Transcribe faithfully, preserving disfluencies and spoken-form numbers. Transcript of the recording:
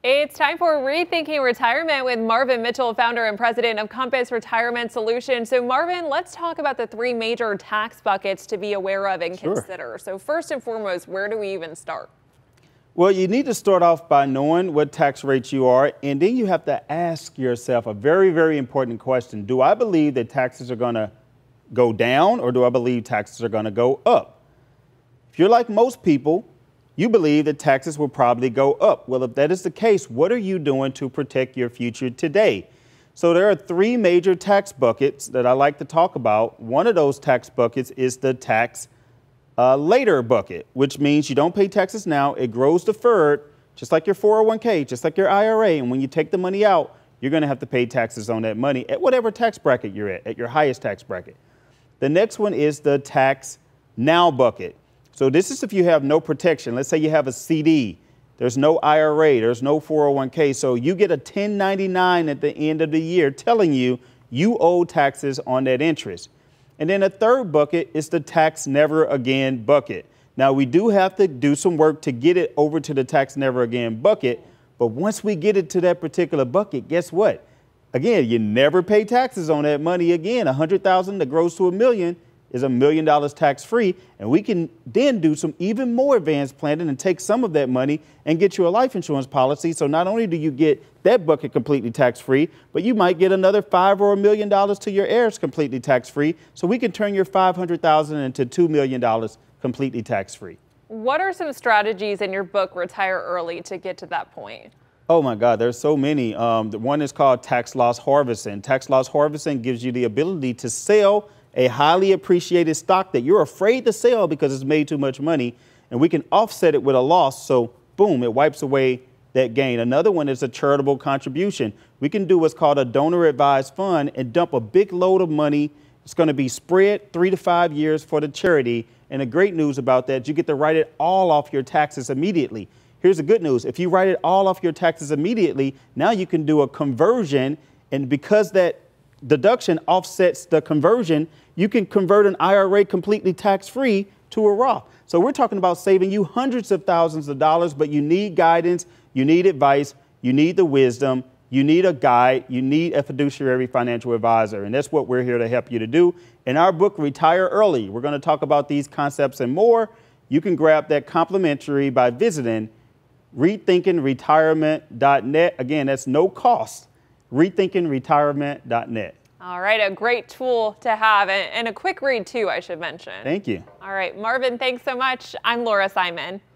It's time for Rethinking Retirement with Marvin Mitchell, founder and president of Compass Retirement Solutions. So Marvin, let's talk about the three major tax buckets to be aware of and Sure. consider. So first and foremost, where do we even start? Well, you need to start off by knowing what tax rates you are, and then you have to ask yourself a very, very important question. Do I believe that taxes are going to go down, or do I believe taxes are going to go up? If you're like most people, you believe that taxes will probably go up. Well, if that is the case, what are you doing to protect your future today? So there are three major tax buckets that I like to talk about. One of those tax buckets is the tax uh, later bucket, which means you don't pay taxes now. It grows deferred, just like your four oh one K, just like your I R A. And when you take the money out, you're going to have to pay taxes on that money at whatever tax bracket you're at, at your highest tax bracket. The next one is the tax now bucket. So this is if you have no protection. Let's say you have a C D. There's no I R A. There's no four oh one K. So you get a ten ninety-nine at the end of the year telling you you owe taxes on that interest. And then a third bucket is the tax never again bucket. Now, we do have to do some work to get it over to the tax never again bucket. But once we get it to that particular bucket, guess what? Again, you never pay taxes on that money again. one hundred thousand dollars that grows to a million is a million dollars tax free. And we can then do some even more advanced planning and take some of that money and get you a life insurance policy. So not only do you get that bucket completely tax free, but you might get another five or a million dollars to your heirs completely tax free. So we can turn your five hundred thousand dollars into two million dollars completely tax free. What are some strategies in your book, Retire Early, to get to that point? Oh my God, there's so many. Um, the one is called tax loss harvesting. Tax loss harvesting gives you the ability to sell a highly appreciated stock that you're afraid to sell because it's made too much money, and we can offset it with a loss. So boom, it wipes away that gain. Another one is a charitable contribution. We can do what's called a donor advised fund and dump a big load of money. It's going to be spread three to five years for the charity. And the great news about that, you get to write it all off your taxes immediately. Here's the good news. If you write it all off your taxes immediately, now you can do a conversion. And because that deduction offsets the conversion, you can convert an I R A completely tax-free to a Roth. So we're talking about saving you hundreds of thousands of dollars, but you need guidance, you need advice, you need the wisdom, you need a guide, you need a fiduciary financial advisor. And that's what we're here to help you to do. In our book, Retire Early, we're going to talk about these concepts and more. You can grab that complimentary by visiting rethinking retirement dot net. Again, that's no cost. rethinking retirement dot net. All right, a great tool to have, and a quick read too, I should mention. Thank you. All right, Marvin, thanks so much. I'm Laura Simon.